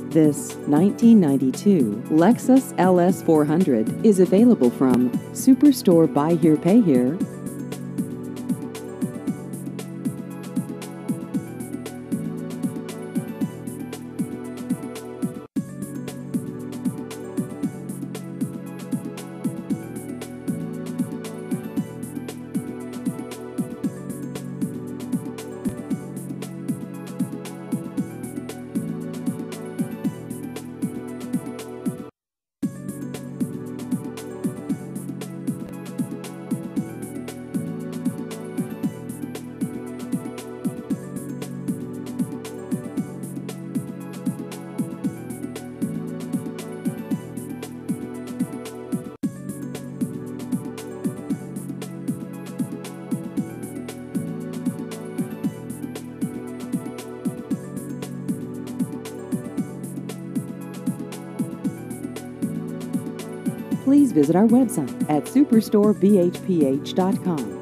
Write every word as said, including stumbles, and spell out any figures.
This nineteen ninety-two Lexus L S four hundred is available from Superstore Buy Here Pay Here. Please visit our website at superstore b h p h dot com.